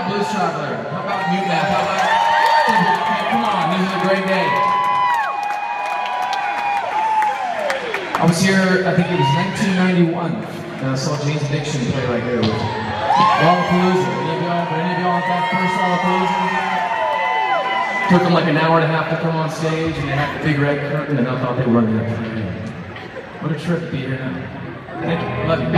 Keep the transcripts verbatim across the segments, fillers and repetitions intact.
about Blues Traveler? How about Mutemath? How about... Come on, this is a great day. I was here, I think it was nineteen ninety-one, and I saw Jane's Addiction play right here with Lollapalooza. Any of y'all, any of y'all at that first Lollapalooza? Took them like an hour and a half to come on stage, and they had the big red curtain, and I thought they were running up for me. What a trip to be here now. Thank you. Love you.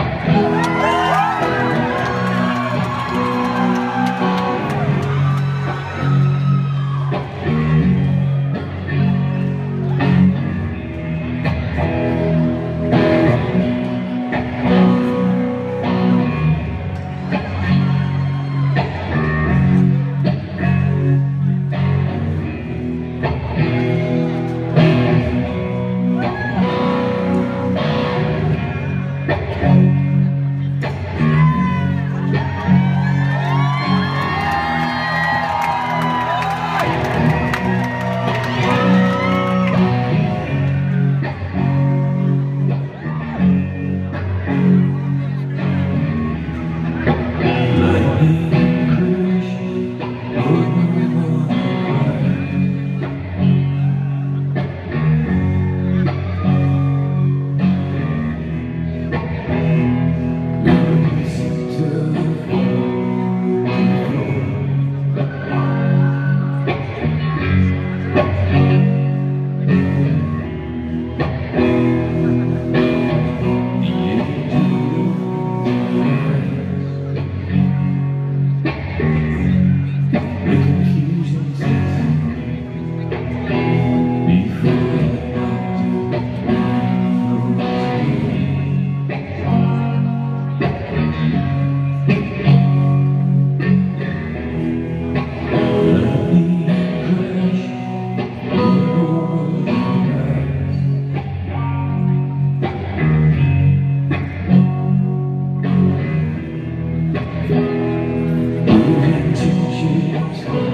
Intentions